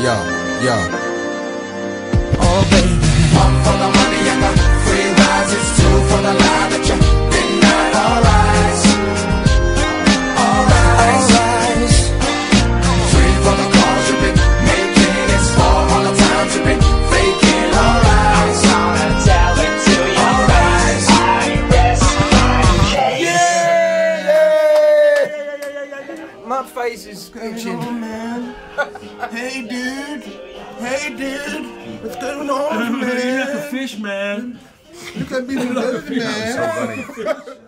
Oh baby, one for the money and the free rides, it's two for the lie that you deny. Alright, three for the calls you've been making, it's four all the times you've been faking. Alright, I'm gonna tell it to you. Alright, I guess I My face is itching. Oh, man. Hey, dude. Hey, dude. What's going on, man? You're like a fish, man. Look at me, man. So funny.